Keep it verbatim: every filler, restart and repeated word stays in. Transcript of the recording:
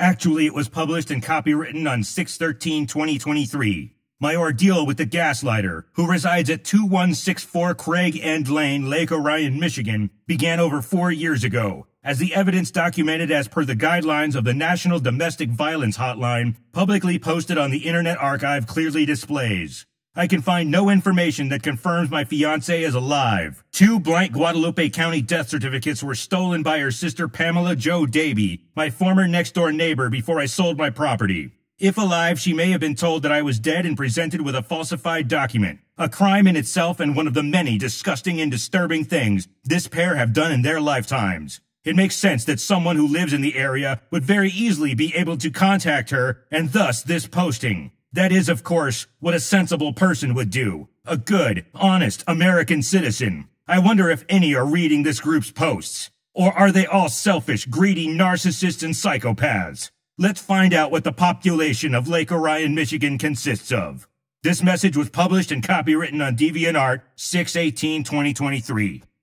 Actually, it was published and copywritten on six thirteen twenty twenty-three. My ordeal with the gaslighter, who resides at two one six four Craig End Lane, Lake Orion, Michigan, began over four years ago, as the evidence documented as per the guidelines of the National Domestic Violence Hotline, publicly posted on the Internet Archive, clearly displays. I can find no information that confirms my fiancée is alive. Two blank Guadalupe County death certificates were stolen by her sister Pamela Jo Davy, my former next-door neighbor, before I sold my property. If alive, she may have been told that I was dead and presented with a falsified document. A crime in itself and one of the many disgusting and disturbing things this pair have done in their lifetimes. It makes sense that someone who lives in the area would very easily be able to contact her, and thus this posting. That is, of course, what a sensible person would do. A good, honest American citizen. I wonder if any are reading this group's posts. Or are they all selfish, greedy narcissists and psychopaths? Let's find out what the population of Lake Orion, Michigan consists of. This message was published and copywritten on DeviantArt six eighteen twenty twenty-three.